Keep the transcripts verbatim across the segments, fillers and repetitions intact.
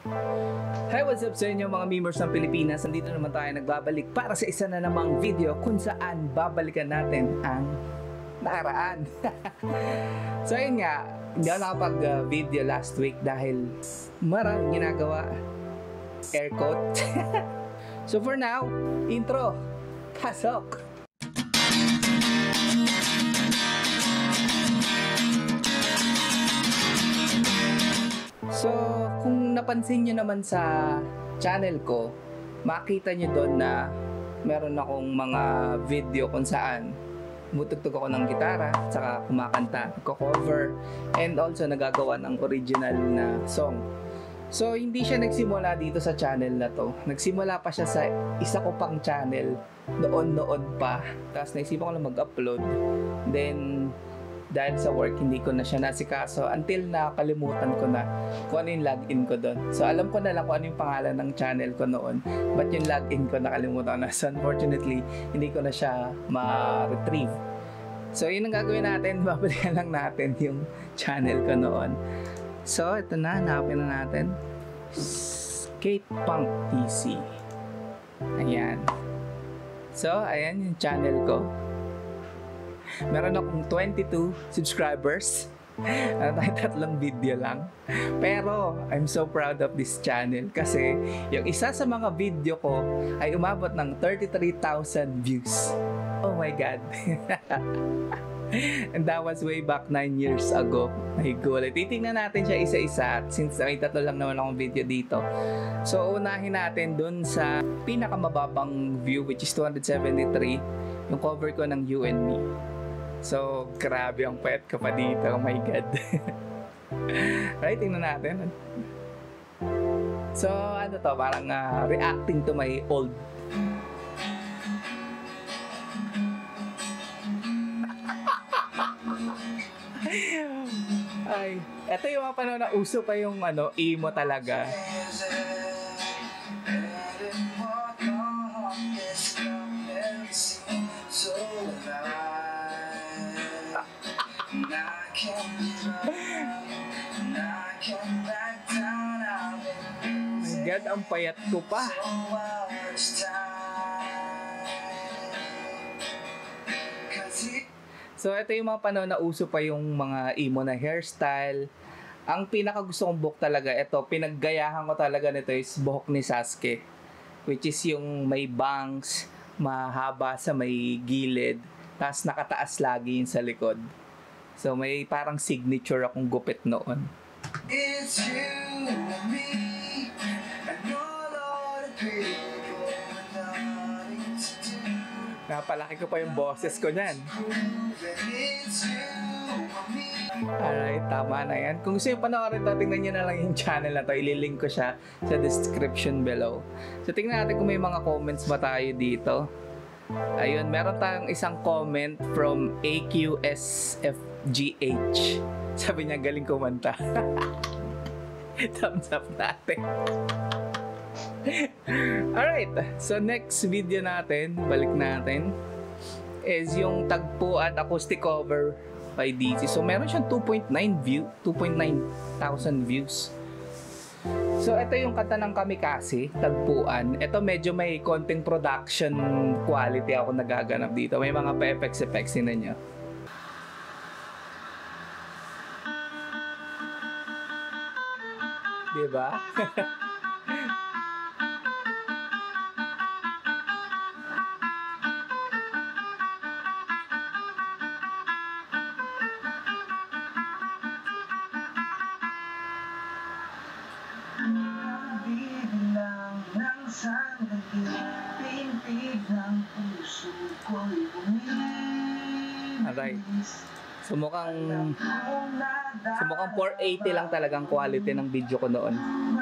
Hi, what's up sa inyo mga memers ng Pilipinas? Nandito naman tayo nagbabalik para sa isa na namang video kung saan babalikan natin ang nakaraan. So ayun nga, hindi ako nakapag-video last week dahil maraming ginagawa. Air quote. So for now, intro. Pasok! So, kung napansin nyo naman sa channel ko, makita nyo doon na meron akong mga video kung saan butugtog ako ng gitara, saka kumakanta, ko-cover, and also nagagawa ng original na song. So, hindi siya nagsimula dito sa channel na to. Nagsimula pa siya sa isa ko pang channel noon-noon pa. Tapos naisipan ko lang mag-upload. Then, dahil sa work, hindi ko na siya nasikaso until nakalimutan ko na kung ano yung login ko doon. So, alam ko na lang kung ano yung pangalan ng channel ko noon. But yung login ko, nakalimutan na. So, unfortunately, hindi ko na siya ma-retrieve. So, yun ang gagawin natin. Babalikan lang natin yung channel ko noon. So, ito na. Hanapin na natin. Skatepunk T C. Ayan. So, ayan yung channel ko. Meron akong twenty-two subscribers. Ano tayo, tatlong video lang. Pero, I'm so proud of this channel kasi yung isa sa mga video ko ay umabot ng thirty-three thousand views. Oh my God. And that was way back nine years ago. My God. Titingnan natin siya isa-isa since may tatlo lang naman akong video dito. So, unahin natin dun sa pinakamababang view which is two hundred seventy-three. Yung cover ko ng You and Me. So, grabe ang pet ko pa dito. Oh my God. Right, tingnan natin. So, ano to? Parang uh, reacting to my old. Ay, eto yung mga panahon na uso pa yung ano, emo talaga. God, ang payat ko pa. So, ito yung mga panahon na uso pa yung mga emo na hairstyle. Ang pinaka gusto kong buhok talaga, ito, pinaggayahan ko talaga nito is buhok ni Sasuke. Which is yung may bangs, mahaba sa may gilid, tapos nakataas lagi yung sa likod. So, may parang signature akong gupit noon. It's you and me. Napalaki ko pa yung boses ko niyan. Alright, tama na yan. Kung gusto yung panoorin to, tingnan nyo na lang yung channel na to. Ililink ko siya sa description below. So, tingnan natin kung may mga comments ba tayo dito. Ayun, meron tayong isang comment from A Q S F G H. Sabi niya, galing kumanta. Thumbs up natin. Alright, so next video natin, balik natin, is yung Tagpuan acoustic cover by D C. So meron siyang two point nine view, two point nine thousand views. So ito yung kanta ng Kamikaze, Tagpuan. Ito medyo may konting production quality ako nagaganap dito. May mga pa-effects effects din niya. Diba? Alright. So mukhang so mukhang four eighty lang talagang quality ng video ko noon.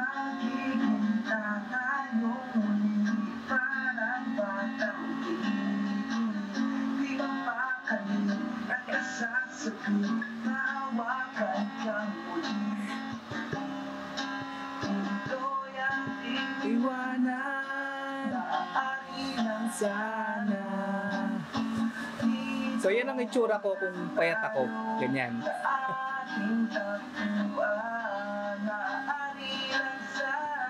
Iwanan sana. So yan ang itsura ko kung payat ako. Ganyan.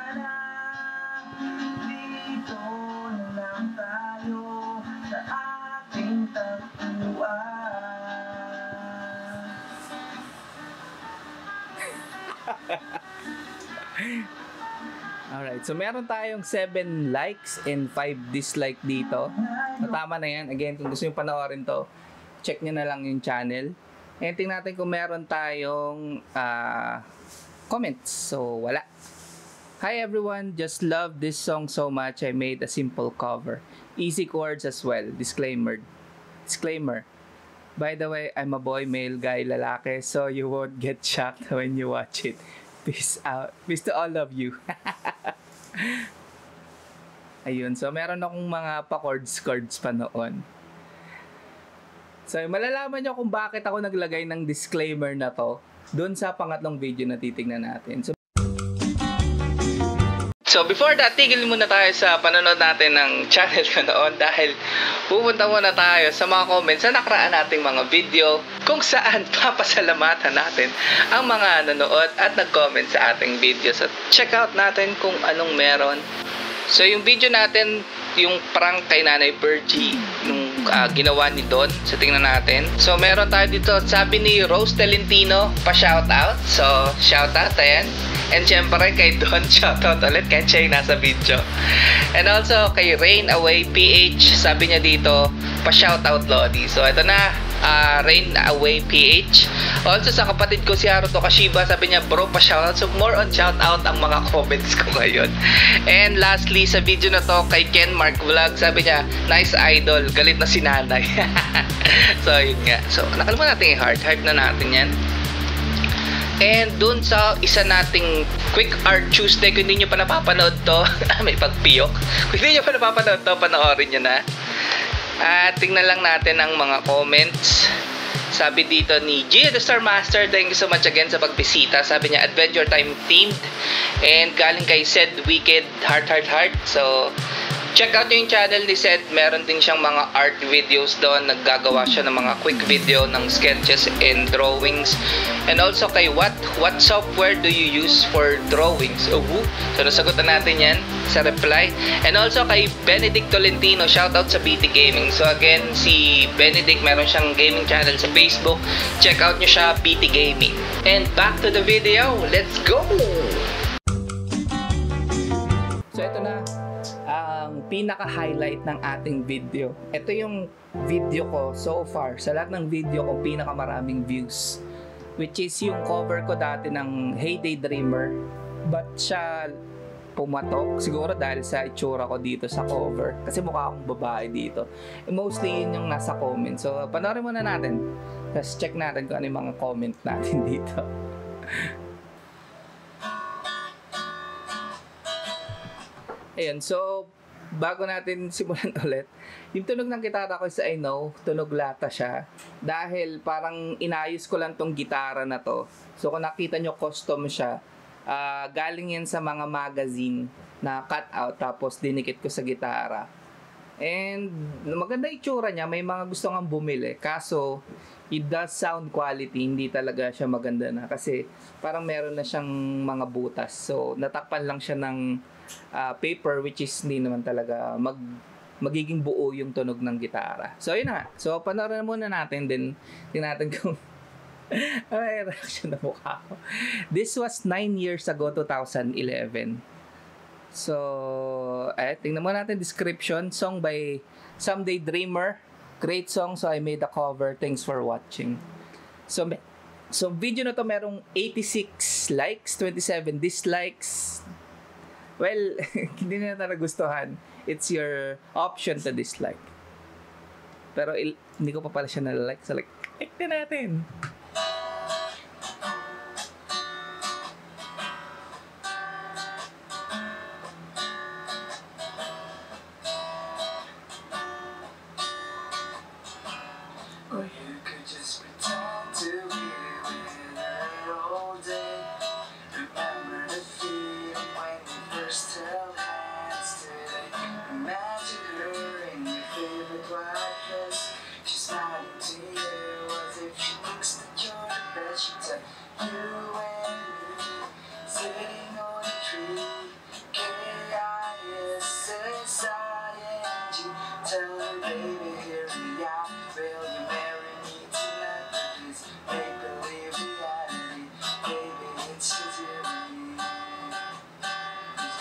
Alright, so meron tayong seven likes and five dislike dito. So, tama na yan. Again, kung gusto nyo panoorin to, check nyo na lang yung channel. And tingnan natin kung meron tayong uh, comments. So, wala. Hi everyone, just love this song so much. I made a simple cover. Easy chords as well. Disclaimer. Disclaimer. By the way, I'm a boy, male, guy, lalaki, so you won't get shocked when you watch it. Peace out. Peace to all of you. Ayun. So, meron akong mga pa-chords-chords pa noon. So, malalaman nyo kung bakit ako naglagay ng disclaimer na to doon sa pangatlong video na titignan natin. So, So before that, tigil muna tayo sa panonood natin ng channel ko noon dahil pupunta muna tayo sa mga comments sa nakaraan nating mga video kung saan papasalamatan natin ang mga nanonood at nag-comment sa ating video. So check out natin kung anong meron. So yung video natin, yung prank kay Nanay Virgie, nung uh, ginawa ni Don. So tingnan natin. So meron tayo dito, sabi ni Rose Tolentino, pa-shoutout. So shoutout, ayan. And syempre kay Don, shoutout ulit kahit siya yung nasa video. And also kay Rain Away P H, sabi niya dito, pa-shoutout Lodi. So ito na, uh, Rain Away P H. Also sa kapatid ko si Haruto Kashiba, sabi niya bro, pa-shoutout. So more on shoutout ang mga comments ko ngayon. And lastly sa video na to kay Ken Mark Vlog, sabi niya, nice idol, galit na si nanay. So yun nga. So nakalimutan natin yung heart, heart na natin yan. And dun sa isa nating Quick Art Tuesday, kung hindi nyo pa napapanood to, may pagpiyok. Kung hindi nyo pa napapanood to, panoorin nyo na. At tingnan lang natin ang mga comments. Sabi dito ni Gio the Star Master, thank you so much again sa pagbisita. Sabi niya, Adventure Time themed. And galing kay Said Wicked, Heart Heart Heart. So, check out yung channel ni Seth. Meron din siyang mga art videos doon. Naggagawa siya ng mga quick video ng sketches and drawings. And also kay What What software do you use for drawings? Oh, so nasagutan natin yan sa reply. And also kay Benedict Tolentino, shoutout sa B T Gaming. So again, si Benedict meron siyang gaming channel sa Facebook. Check out nyo siya, B T Gaming. And back to the video. Let's go! So ito na ang pinaka-highlight ng ating video. Ito yung video ko so far. Sa lahat ng video ko, pinaka-maraming views. Which is yung cover ko dati ng Heyday Dreamer. But siya pumatok. Siguro dahil sa itsura ko dito sa cover. Kasi mukha akong babae dito. And mostly yun yung nasa comment. So panoorin muna natin. Tapos check natin kung ano yung mga comment natin dito. Ayan, so bago natin simulan ulit, yung tunog ng gitara ko sa I Know, tunog lata siya. Dahil parang inayos ko lang tong gitara na to. So kung nakita nyo, custom siya. Uh, galing yan sa mga magazine na cut out, tapos dinikit ko sa gitara. And maganda itsura niya, may mga gusto nga bumili. Kaso, it does sound quality, hindi talaga siya maganda na. Kasi parang meron na siyang mga butas. So natakpan lang siya ng Uh, paper, which is hindi naman talaga mag, magiging buo yung tunog ng gitara. So yun na. So panoorin muna natin, din tingnan natin kung ay reaction na mukha ko. This was nine years ago, two thousand eleven. So eh, tingnan muna natin description. Song by Someday Dreamer. Great song, so I made a cover. Thanks for watching. So so video na to merong eighty-six likes, twenty-seven dislikes. Well, hindi na nagustuhan. It's your option to dislike. Pero il- hindi ko pa pala siya na-like. So like, like na natin. Or you could just pretend to be with her all day. Remember the feeling when you first held hands today. Imagine her in your favorite white dress. She's smiling to you as if she thinks that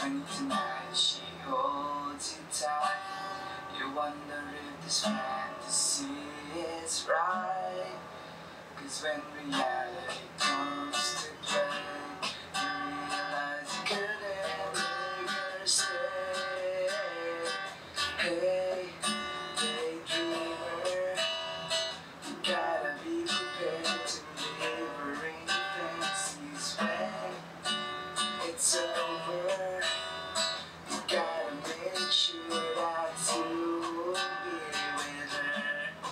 when tonight she holds you tight, you wonder if this fantasy is right. Cause when reality comes to play, you realize you couldn't make her stay. Hey, daydreamer, you gotta be prepared to live her in fantasies when it's over. You gotta make sure that you be with her.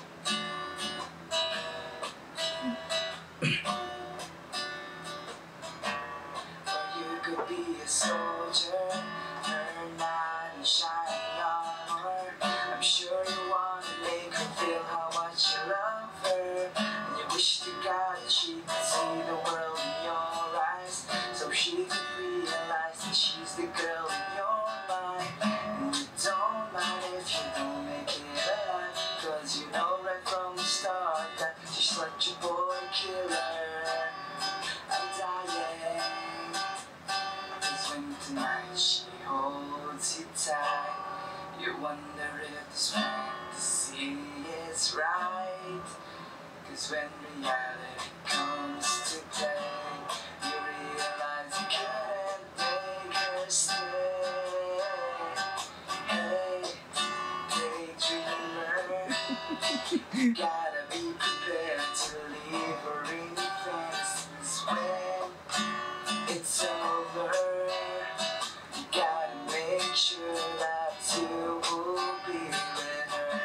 Or you could be a soldier, her knight in shining armor. I'm sure you wanna make her feel how much you love her, and you wish to God that she could see the world in your eyes, so she could realize that she's the girl in your mind. And you don't mind if you don't make it alive, cause you know right from the start that she's like your boy killer. I'm dying, cause when tonight she holds you tight, you wonder if this fantasy is right. Cause when reality comes to play, you realize you couldn't make her stay. Hey, daydreamer, you gotta be prepared to leave her in your fantasies when it's over. You gotta make sure that you will be with her.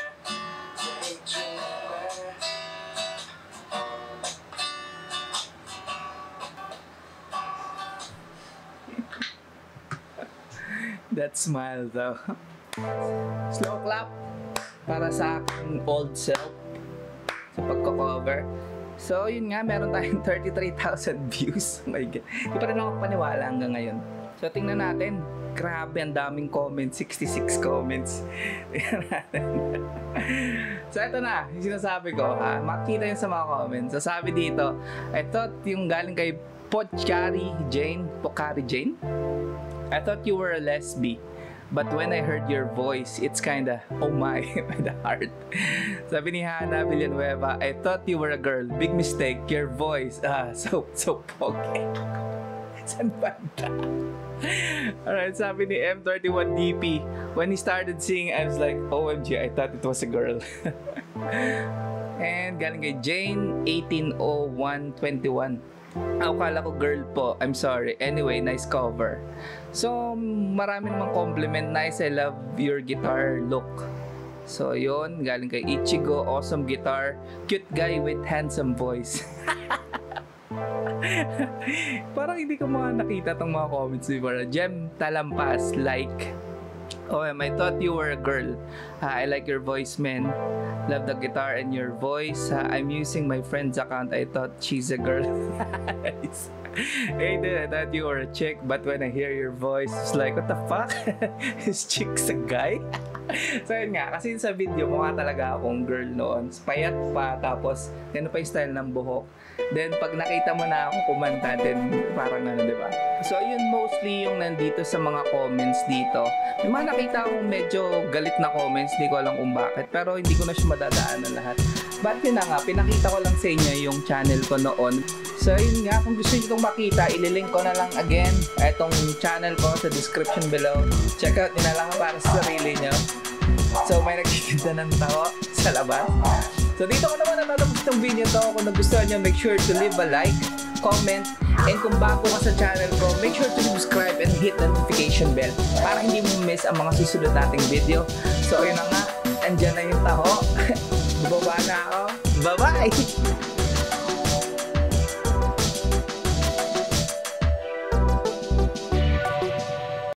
Daydreamer. That smile though. Slow clap para sa aking old self sa pagko-cover. So yun nga, meron tayong thirty-three thousand views. Oh my God. Di pa rin ako paniwala hanggang ngayon. So tingnan natin. Grabe, ang daming comments. sixty-six comments. Tingnan natin. So ito na, yung sinasabi ko. Ah, makita yun sa mga comments. So sabi dito, I thought yung galing kay Pochari Jane. Pochari Jane? I thought you were a lesbi. But when I heard your voice, it's kinda, oh my, by the heart. Sabi ni Hannah Villanueva, I thought you were a girl. Big mistake, your voice. Ah, so, so pogi. San banda? Alright, sabi ni M thirty-one D P, when he started singing, I was like, O M G, I thought it was a girl. And galing kay Jane, eighteen oh one twenty-one. Akala ko girl po. I'm sorry. Anyway, nice cover. So, marami namang compliment. Nice, I love your guitar look. So, yun. Galing kay Ichigo. Awesome guitar. Cute guy with handsome voice. Parang hindi ko mga nakita tong mga comments before. Jem Talampas, like, O M, I thought you were a girl. Uh, I like your voice, man. Love the guitar and your voice. Uh, I'm using my friend's account. I thought she's a girl. Hey, dude, I thought you were a chick, but when I hear your voice, it's like, what the fuck? Is chick's a guy? So yun nga, kasi sa video mukha talaga akong girl noon. Payat pa, tapos gano'n pa yung style ng buhok. Then pag nakita mo na ako kumanta, then parang ano, di ba? So yun mostly yung nandito sa mga comments dito. May mga nakita akong medyo galit na comments, hindi ko alam kung bakit, pero hindi ko na siya madadaanan lahat. But yun na nga, pinakita ko lang sa inyo yung channel ko noon. So yun nga, kung gusto nyo itong makita, ililink ko na lang again itong channel ko sa description below. Check out nyo na lang para sa sarili nyo. So may nagkikinta ng tao sa labas. So dito ko naman natatapos itong video to. Kung nagustuhan nyo, make sure to leave a like, comment, and kung bago ka sa channel ko, make sure to subscribe and hit the notification bell para hindi mo miss ang mga susunod nating video. So yun na nga, andyan na yung taho. Bubaba na ako. Bye-bye!